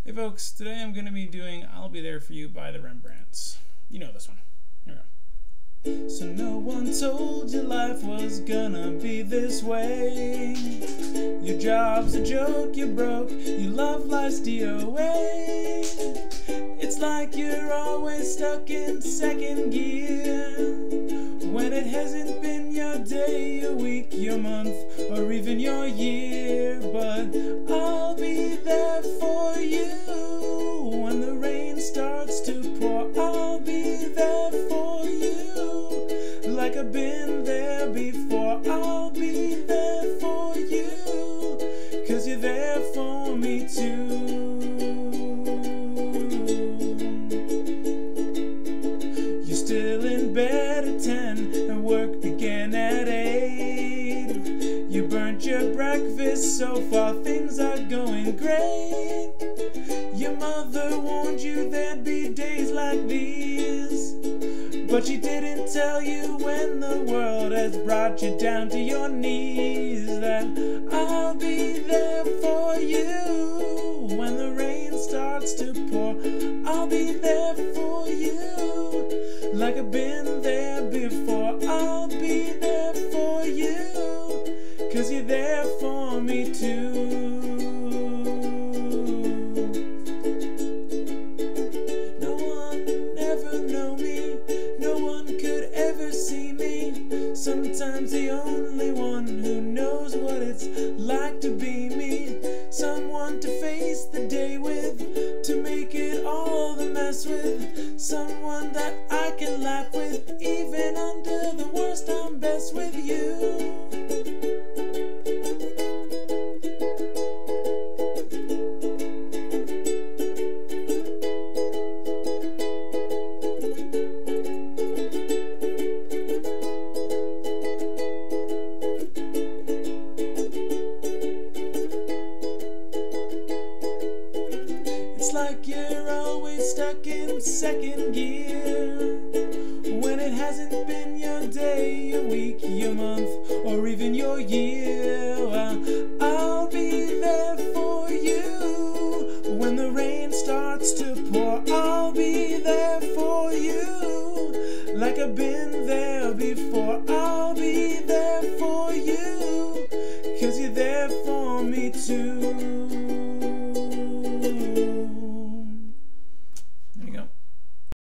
Hey folks, today I'm going to be doing I'll Be There For You by the Rembrants. You know this one. Here we go. So no one told you life was gonna be this way. Your job's a joke, you're broke, your love life's DOA. It's like you're always stuck in second gear, when it hasn't been your day, your week, your month, or even your year. But I'll be there for you when the rain starts to pour. I'll be there for you like I've been there before. I'll be there for you 'cause you're there for me too. You're still in bed at 10 and work began at 8. You burnt your breakfast, so far things are going great. Your mother warned you there'd be days like these, but she didn't tell you when the world has brought you down to your knees that I'll be there for you when the rain starts to pour. I'll be there for you like I've been there before. I'll be there for you 'cause you're there for me too. No one ever know me, no one could ever see me. Sometimes the only one who knows what it's like to be me. Someone to face the day with, to make it all the mess with. Someone that I can laugh with, even under the worst I'm best with you. It's like you're always stuck in second gear, when it hasn't been your day, your week, your month, or even your year. Well, I'll be there for you when the rain starts to pour. I'll be there for you like I've been there before. I'll be there for you